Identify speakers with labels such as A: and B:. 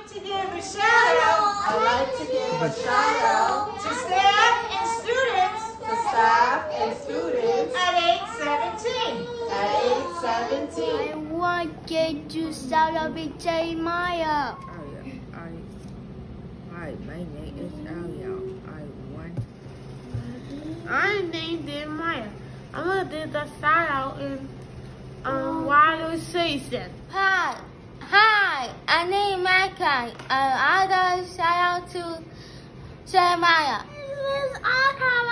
A: like to give a shout out.
B: I'd like to give a shout out
A: To staff and students
B: to staff and students
A: at 817.
B: at 817.
C: I want to shout out Big J Maya.
D: Hi, my name is Alia.
E: I'm named Maya. I'm gonna do the shout out in Water Season.
C: Hi, I'm named Micah. I got a shout out to Jeremiah.
E: This is Archive